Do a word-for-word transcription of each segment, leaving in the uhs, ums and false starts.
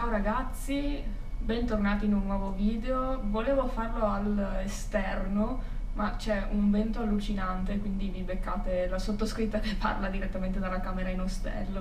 Ciao ragazzi, bentornati in un nuovo video. Volevo farlo all'esterno, ma c'è un vento allucinante, quindi vi beccate la sottoscritta che parla direttamente dalla camera in ostello.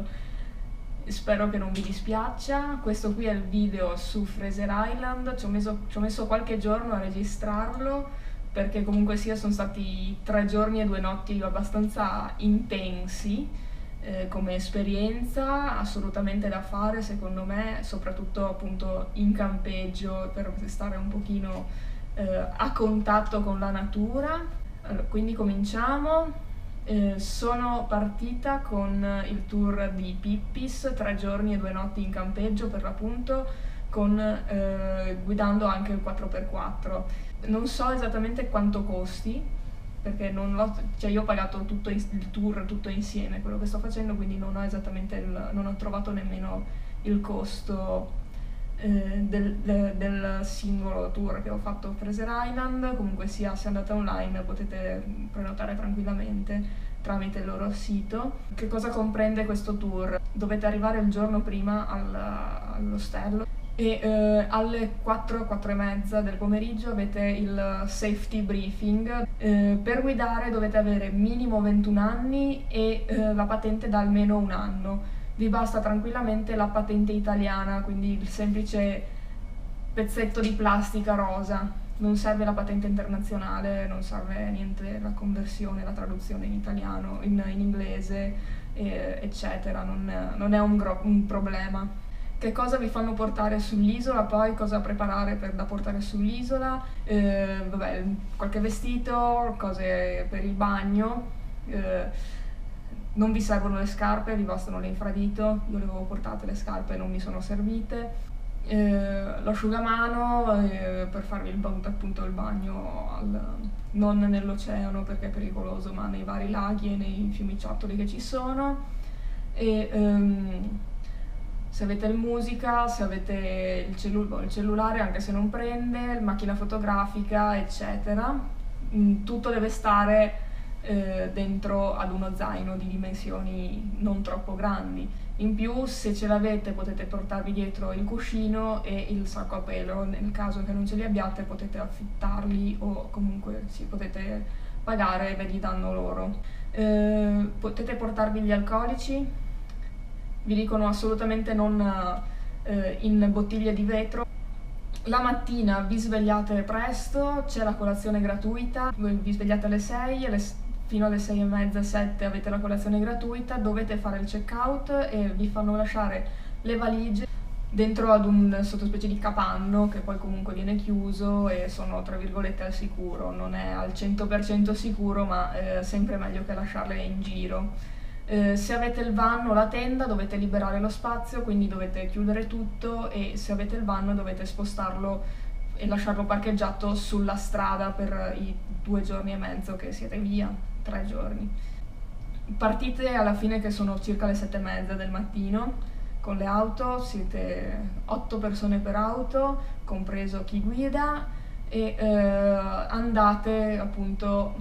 Spero che non vi dispiaccia. Questo qui è il video su Fraser Island. Ci ho messo, ci ho messo qualche giorno a registrarlo, perché comunque sia sono stati tre giorni e due notti abbastanza intensi. Eh, come esperienza, assolutamente da fare secondo me, soprattutto appunto in campeggio, per stare un pochino eh, a contatto con la natura. Allora, quindi cominciamo. Eh, sono partita con il tour di Pippis, tre giorni e due notti in campeggio per l'appunto, con, eh, guidando anche il quattro per quattro. Non so esattamente quanto costi, perché non l'ho, cioè io ho pagato tutto il tour tutto insieme, quello che sto facendo, quindi non ho esattamente il, non ho trovato nemmeno il costo eh, del, de, del singolo tour che ho fatto a Fraser Island. Comunque sia, se andate online potete prenotare tranquillamente tramite il loro sito. Che cosa comprende questo tour? Dovete arrivare il giorno prima al, all'ostello e eh, alle quattro, quattro e mezza del pomeriggio avete il safety briefing. Eh, per guidare dovete avere minimo ventuno anni e eh, la patente da almeno un anno. Vi basta tranquillamente la patente italiana, quindi il semplice pezzetto di plastica rosa. Non serve la patente internazionale, non serve niente, la conversione, la traduzione in italiano, in, in inglese, eh, eccetera. Non, non è un, gro- un problema. Che cosa vi fanno portare sull'isola, poi cosa preparare per, da portare sull'isola, eh, vabbè, qualche vestito, cose per il bagno, eh, non vi servono le scarpe, vi bastano le infradito. Io le avevo portate le scarpe e non mi sono servite, eh, l'asciugamano eh, per farvi il, appunto il bagno al, non nell'oceano perché è pericoloso, ma nei vari laghi e nei fiumiciattoli che ci sono. E, um, se avete il musica, se avete il, cellu- il cellulare, anche se non prende, la macchina fotografica, eccetera, tutto deve stare eh, dentro ad uno zaino di dimensioni non troppo grandi. In più, se ce l'avete, potete portarvi dietro il cuscino e il sacco a pelo. Nel caso che non ce li abbiate, potete affittarli o comunque sì, potete pagare e ve li danno loro. Eh, potete portarvi gli alcolici. Vi dicono assolutamente non eh, in bottiglie di vetro. La mattina vi svegliate presto, c'è la colazione gratuita, voi vi svegliate alle sei, alle, fino alle sei e mezza, sette avete la colazione gratuita, dovete fare il check out e vi fanno lasciare le valigie dentro ad un sottospecie di capanno che poi comunque viene chiuso e sono tra virgolette al sicuro. Non è al cento per cento sicuro, ma è sempre meglio che lasciarle in giro. Eh, se avete il van o la tenda dovete liberare lo spazio, quindi dovete chiudere tutto, e se avete il van dovete spostarlo e lasciarlo parcheggiato sulla strada per i due giorni e mezzo che siete via, tre giorni. Partite alla fine che sono circa le sette e mezza del mattino con le auto, siete otto persone per auto, compreso chi guida, e eh, andate appunto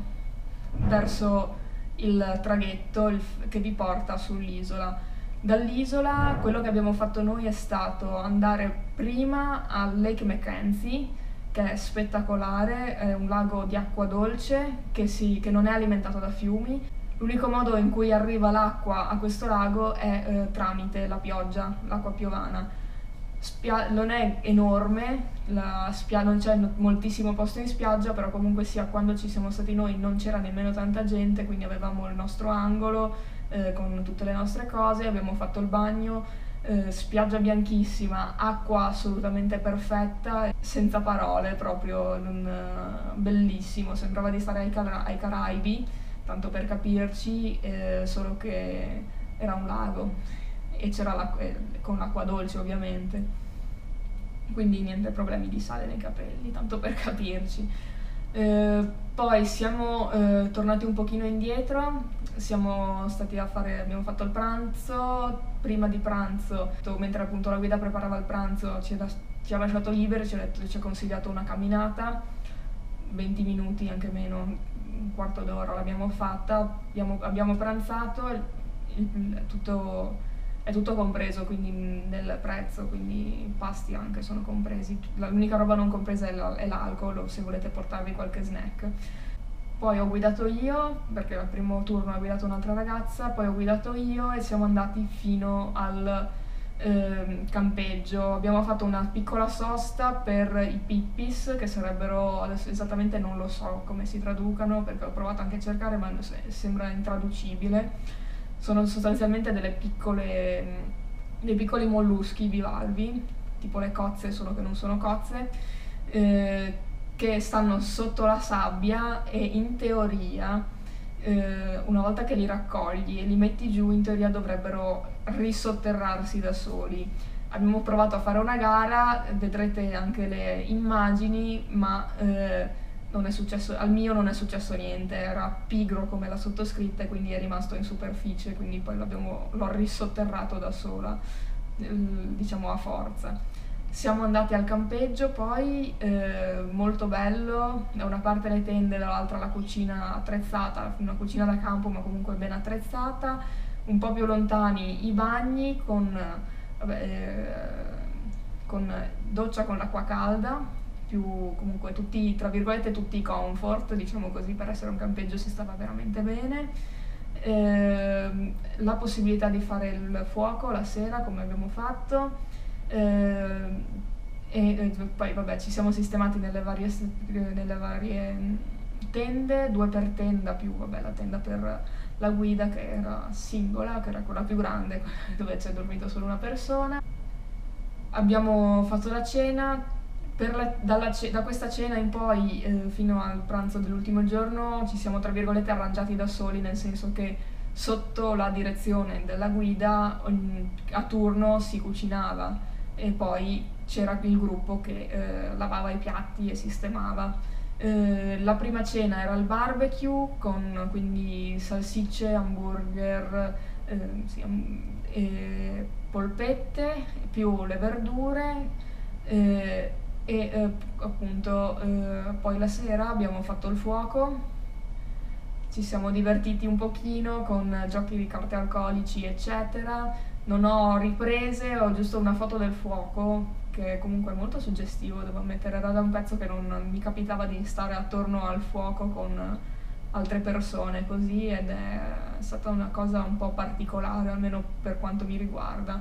verso il traghetto il, che vi porta sull'isola. Dall'isola quello che abbiamo fatto noi è stato andare prima al Lake Mackenzie, che è spettacolare, è un lago di acqua dolce che, si, che non è alimentato da fiumi. L'unico modo in cui arriva l'acqua a questo lago è eh, tramite la pioggia, l'acqua piovana. Spia- non è enorme, la spia- non c'è moltissimo posto in spiaggia, però comunque sia, quando ci siamo stati noi non c'era nemmeno tanta gente, quindi avevamo il nostro angolo eh, con tutte le nostre cose, abbiamo fatto il bagno, eh, spiaggia bianchissima, acqua assolutamente perfetta, senza parole, proprio non, eh, bellissimo, sembrava di stare ai, Cara- ai Caraibi, tanto per capirci, eh, solo che era un lago. E c'era l'acqua, con l'acqua dolce ovviamente, quindi niente problemi di sale nei capelli, tanto per capirci. Eh, poi siamo eh, tornati un pochino indietro, siamo stati a fare, abbiamo fatto il pranzo. Prima di pranzo, mentre appunto la guida preparava il pranzo, ci ha, ci ha lasciato liberi, ci ha, detto, ci ha consigliato una camminata, venti minuti, anche meno, un quarto d'ora l'abbiamo fatta, abbiamo, abbiamo pranzato, il, il, tutto è tutto compreso quindi nel prezzo, quindi i pasti anche sono compresi, l'unica roba non compresa è l'alcol o se volete portarvi qualche snack. Poi ho guidato io, perché al primo turno ha guidato un'altra ragazza, poi ho guidato io e siamo andati fino al eh, campeggio. Abbiamo fatto una piccola sosta per i pippis, che sarebbero, adesso esattamente non lo so come si traducano, perché ho provato anche a cercare ma sembra intraducibile. Sono sostanzialmente delle piccole, dei piccoli molluschi bivalvi, tipo le cozze, solo che non sono cozze, eh, che stanno sotto la sabbia e in teoria eh, una volta che li raccogli e li metti giù in teoria dovrebbero risotterrarsi da soli. Abbiamo provato a fare una gara, vedrete anche le immagini, ma eh, non è successo, al mio non è successo niente, era pigro come la sottoscritta e quindi è rimasto in superficie, quindi poi l'ho risotterrato da sola, eh, diciamo a forza. Siamo andati al campeggio poi, eh, molto bello, da una parte le tende, dall'altra la cucina attrezzata, una cucina da campo ma comunque ben attrezzata, un po' più lontani i bagni con, vabbè, eh, con doccia con l'acqua calda, più comunque tutti, tra virgolette, tutti i comfort, diciamo così, per essere un campeggio si stava veramente bene. Eh, la possibilità di fare il fuoco la sera come abbiamo fatto. Eh, e, e poi vabbè ci siamo sistemati nelle varie, nelle varie tende, due per tenda più vabbè la tenda per la guida che era singola, che era quella più grande dove c'è dormito solo una persona. Abbiamo fatto la cena, per la, dalla, da questa cena in poi eh, fino al pranzo dell'ultimo giorno ci siamo tra virgolette arrangiati da soli, nel senso che sotto la direzione della guida a turno si cucinava e poi c'era il gruppo che eh, lavava i piatti e sistemava. Eh, la prima cena era il barbecue con quindi salsicce, hamburger, eh, sì, e polpette più le verdure eh, e eh, appunto eh, poi la sera abbiamo fatto il fuoco. Ci siamo divertiti un pochino con giochi di carte alcolici eccetera. Non ho riprese, ho giusto una foto del fuoco che comunque è molto suggestivo, devo ammettere, era da un pezzo che non mi capitava di stare attorno al fuoco con altre persone così ed è stata una cosa un po' particolare, almeno per quanto mi riguarda.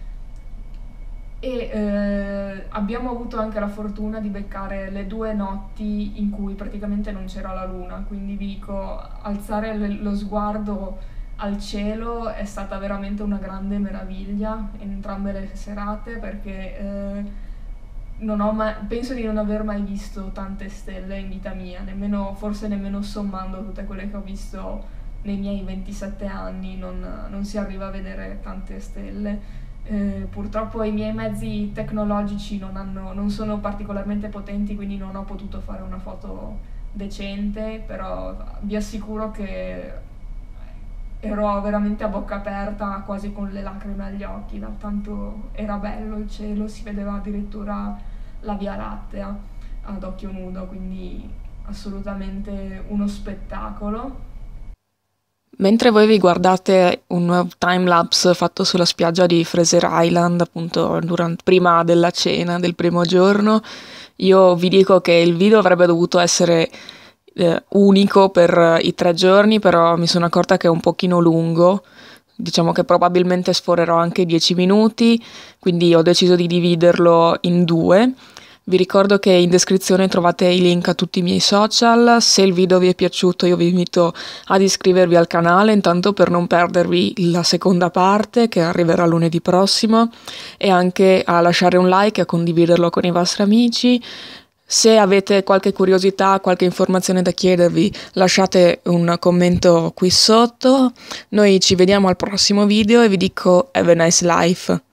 E eh, abbiamo avuto anche la fortuna di beccare le due notti in cui praticamente non c'era la luna, quindi vi dico, alzare lo sguardo al cielo è stata veramente una grande meraviglia entrambe le serate, perché eh, non ho mai, penso di non aver mai visto tante stelle in vita mia, nemmeno, forse nemmeno sommando tutte quelle che ho visto nei miei ventisette anni non, non si arriva a vedere tante stelle. Eh, purtroppo i miei mezzi tecnologici non, hanno, non sono particolarmente potenti, quindi non ho potuto fare una foto decente, però vi assicuro che ero veramente a bocca aperta, quasi con le lacrime agli occhi, da tanto era bello il cielo, si vedeva addirittura la Via Lattea ad occhio nudo, quindi assolutamente uno spettacolo. Mentre voi vi guardate un nuovo timelapse fatto sulla spiaggia di Fraser Island, appunto durante, prima della cena del primo giorno, io vi dico che il video avrebbe dovuto essere eh, unico per i tre giorni, però mi sono accorta che è un pochino lungo, diciamo che probabilmente sforerò anche dieci minuti, quindi ho deciso di dividerlo in due. Vi ricordo che in descrizione trovate i link a tutti i miei social. Se il video vi è piaciuto io vi invito ad iscrivervi al canale intanto per non perdervi la seconda parte che arriverà lunedì prossimo, e anche a lasciare un like e a condividerlo con i vostri amici. Se avete qualche curiosità, qualche informazione da chiedervi, lasciate un commento qui sotto. Noi ci vediamo al prossimo video e vi dico have a nice life.